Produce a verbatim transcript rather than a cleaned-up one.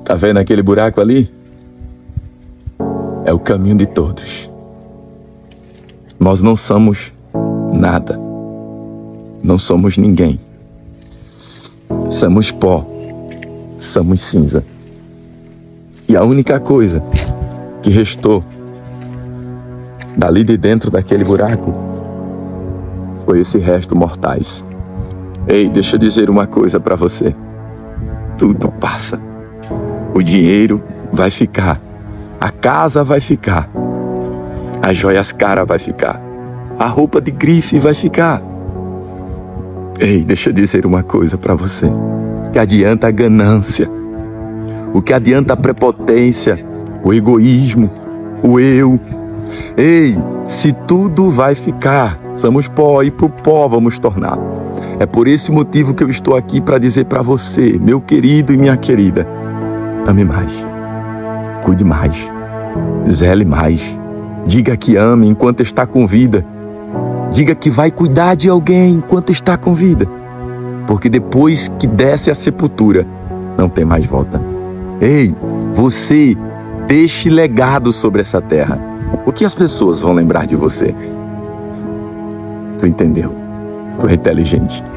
Tá vendo aquele buraco ali? É o caminho de todos. Nós não somos nada. Não somos ninguém. Somos pó. Somos cinza. E a única coisa que restou dali de dentro daquele buraco foi esse resto mortais. Ei, deixa eu dizer uma coisa pra você. Tudo passa. O dinheiro vai ficar. A casa vai ficar. As joias caras vai ficar. A roupa de grife vai ficar. Ei, deixa eu dizer uma coisa pra você. O que adianta a ganância? O que adianta a prepotência? O egoísmo? O eu? Ei, se tudo vai ficar, somos pó e pro pó vamos tornar. É por esse motivo que eu estou aqui para dizer para você, meu querido e minha querida, ame mais, cuide mais, zele mais, diga que ame enquanto está com vida, diga que vai cuidar de alguém enquanto está com vida, porque depois que desce a sepultura, não tem mais volta. Ei, você deixe legado sobre essa terra. O que as pessoas vão lembrar de você? Tu entendeu? Tu é inteligente.